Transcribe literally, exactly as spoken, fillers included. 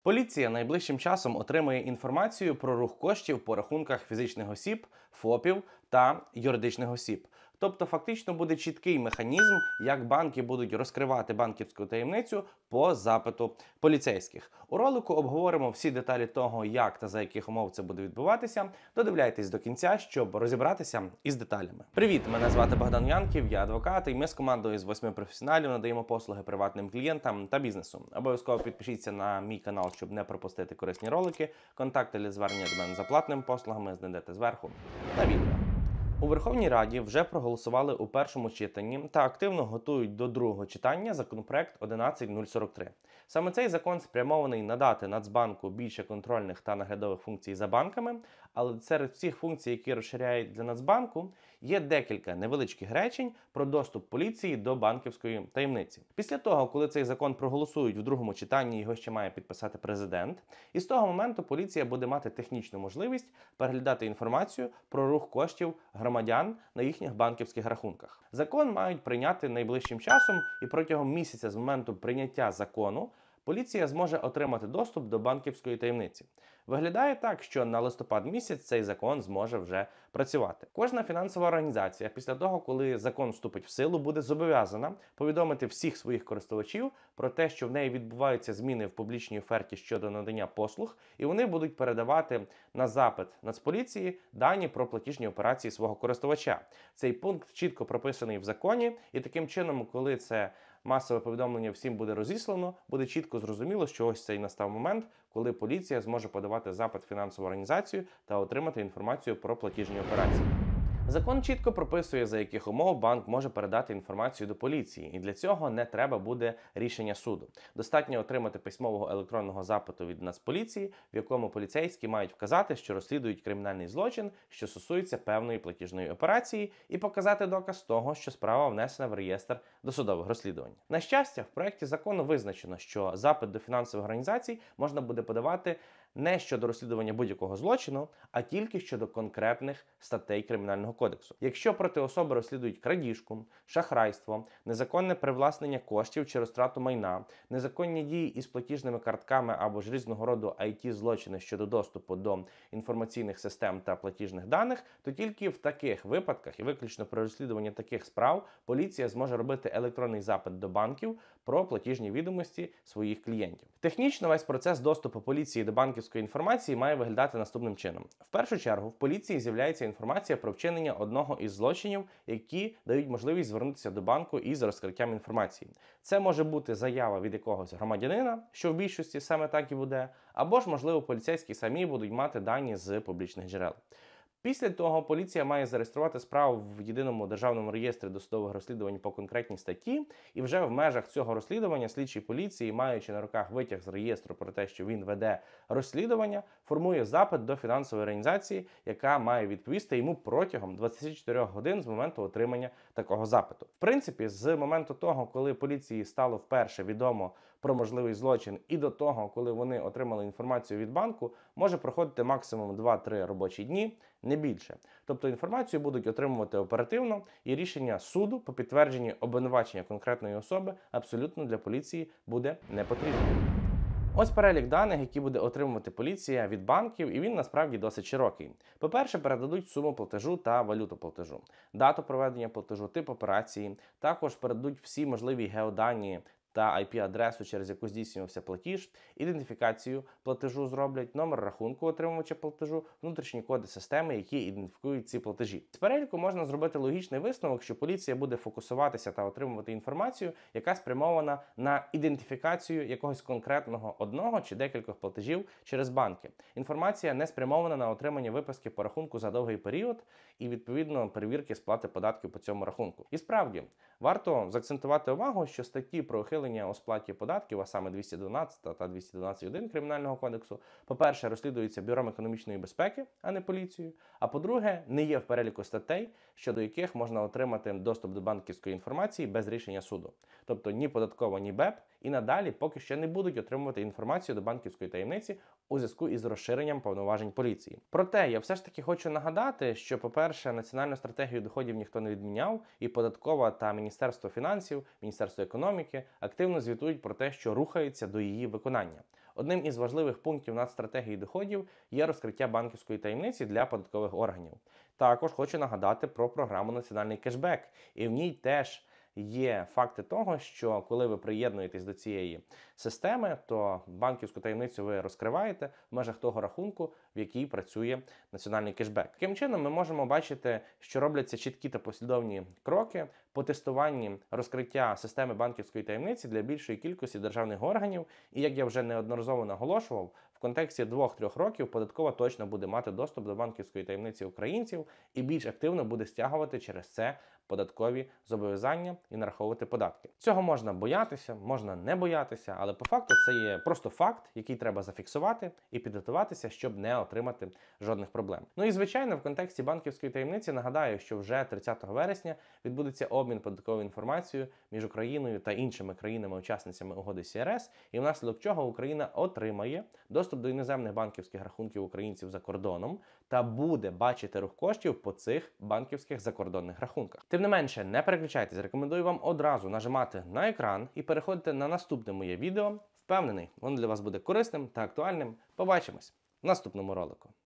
Поліція найближчим часом отримає інформацію про рух коштів по рахунках фізичних осіб, ФОПів та юридичних осіб. Тобто фактично буде чіткий механізм, як банки будуть розкривати банківську таємницю по запиту поліцейських. У ролику обговоримо всі деталі того, як та за яких умов це буде відбуватися. Додивляйтесь до кінця, щоб розібратися із деталями. Привіт, мене звати Богдан Янків, я адвокат, і ми з командою з восьми професіоналів надаємо послуги приватним клієнтам та бізнесу. Обов'язково підпишіться на мій канал, щоб не пропустити корисні ролики. Контакти для звернення до мене за платними послугами знайдете зверху на відео. У Верховній Раді вже проголосували у першому читанні та активно готують до другого читання законопроект одинадцять нуль сорок три. Саме цей закон спрямований надати Нацбанку більше контрольних та наглядових функцій за банками, але серед всіх функцій, які розширяють для Нацбанку, є декілька невеличких речень про доступ поліції до банківської таємниці. Після того, коли цей закон проголосують в другому читанні, його ще має підписати президент, і з того моменту поліція буде мати технічну можливість переглядати інформацію про рух коштів громадян на їхніх банківських рахунках. Закон мають прийняти найближчим часом, і протягом місяця з моменту прийняття закону поліція зможе отримати доступ до банківської таємниці. Виглядає так, що на листопад місяць цей закон зможе вже працювати. Кожна фінансова організація після того, коли закон вступить в силу, буде зобов'язана повідомити всіх своїх користувачів про те, що в неї відбуваються зміни в публічній оферті щодо надання послуг, і вони будуть передавати на запит Нацполіції дані про платіжні операції свого користувача. Цей пункт чітко прописаний в законі, і таким чином, коли це масове повідомлення всім буде розіслано, буде чітко зрозуміло, що ось цей настав момент, коли поліція зможе подавати запит в фінансову організацію та отримати інформацію про платіжні операції. Закон чітко прописує, за яких умов банк може передати інформацію до поліції, і для цього не треба буде рішення суду. Достатньо отримати письмового електронного запиту від Нацполіції, в якому поліцейські мають вказати, що розслідують кримінальний злочин, що стосується певної платіжної операції, і показати доказ того, що справа внесена в реєстр досудових розслідувань. На щастя, в проєкті закону визначено, що запит до фінансових організацій можна буде подавати не щодо розслідування будь-якого злочину, а тільки щодо конкретних статей Кримінального кодексу. Якщо проти особи розслідують крадіжку, шахрайство, незаконне привласнення коштів чи розтрату майна, незаконні дії із платіжними картками або ж різного роду ай ті-злочини щодо доступу до інформаційних систем та платіжних даних, то тільки в таких випадках і виключно при розслідуванні таких справ поліція зможе робити електронний запит до банків про платіжні відомості своїх клієнтів. Технічно весь процес доступу поліції до банківської інформації має виглядати наступним чином. В першу чергу в поліції з'являється інформація про вчинення одного із злочинів, які дають можливість звернутися до банку із розкриттям інформації. Це може бути заява від якогось громадянина, що в більшості саме так і буде, або ж, можливо, поліцейські самі будуть мати дані з публічних джерел. Після того поліція має зареєструвати справу в єдиному державному реєстрі досудових розслідувань по конкретній статті, і вже в межах цього розслідування слідчий поліції, маючи на руках витяг з реєстру про те, що він веде розслідування, формує запит до фінансової організації, яка має відповісти йому протягом двадцяти чотирьох годин з моменту отримання такого запиту. В принципі, з моменту того, коли поліції стало вперше відомо про можливий злочин, і до того, коли вони отримали інформацію від банку, може проходити максимум два-три робочі дні, не більше. Тобто інформацію будуть отримувати оперативно, і рішення суду по підтвердженні обвинувачення конкретної особи абсолютно для поліції буде не потрібно. Ось перелік даних, які буде отримувати поліція від банків, і він насправді досить широкий. По-перше, передадуть суму платежу та валюту платежу, дату проведення платежу, тип операції, також передадуть всі можливі геодані та ай пі-адресу, через яку здійснювався платіж, ідентифікацію платежу зроблять, номер рахунку отримувача платежу, внутрішні коди системи, які ідентифікують ці платежі. З переліку можна зробити логічний висновок, що поліція буде фокусуватися та отримувати інформацію, яка спрямована на ідентифікацію якогось конкретного одного чи декількох платежів через банки. Інформація не спрямована на отримання виписки по рахунку за довгий період і, відповідно, перевірки сплати податків по цьому рахунку. І справді, варто заакцентувати увагу, що статті про ухилення у сплаті податків, а саме двісті дванадцять та двісті дванадцять один Кримінального кодексу, по-перше, розслідуються Бюром економічної безпеки, а не поліцією, а по-друге, не є в переліку статей, щодо яких можна отримати доступ до банківської інформації без рішення суду. Тобто ні податкова, ні БЕП і надалі поки що не будуть отримувати інформацію до банківської таємниці у зв'язку із розширенням повноважень поліції. Проте, я все ж таки хочу нагадати, що, по-перше, національну стратегію доходів ніхто не відміняв, і податкова та Міністерство фінансів, Міністерство економіки активно звітують про те, що рухається до її виконання. Одним із важливих пунктів нацстратегії доходів є розкриття банківської таємниці для податкових органів. Також хочу нагадати про програму «Національний кешбек», і в ній теж є факти того, що коли ви приєднуєтесь до цієї системи, то банківську таємницю ви розкриваєте в межах того рахунку, в якій працює національний кешбек. Таким чином, ми можемо бачити, що робляться чіткі та послідовні кроки по тестуванні розкриття системи банківської таємниці для більшої кількості державних органів. І, як я вже неодноразово наголошував, в контексті двох-трьох років податкова точно буде мати доступ до банківської таємниці українців і більш активно буде стягувати через це податкові зобов'язання і нараховувати податки. Цього можна боятися, можна не боятися, але по факту це є просто факт, який треба зафіксувати і підготуватися, щоб не отримати жодних проблем. Ну і звичайно, в контексті банківської таємниці нагадаю, що вже тридцятого вересня відбудеться обмін податковою інформацією між Україною та іншими країнами-учасницями угоди Сі Ар Ес, і внаслідок чого Україна отримає доступ до іноземних банківських рахунків українців за кордоном та буде бачити рух коштів по цих банківських закордонних рахунках. Тим не менше, не переключайтесь, рекомендую вам одразу нажимати на екран і переходити на наступне моє відео. Впевнений, воно для вас буде корисним та актуальним. Побачимось в наступному ролику.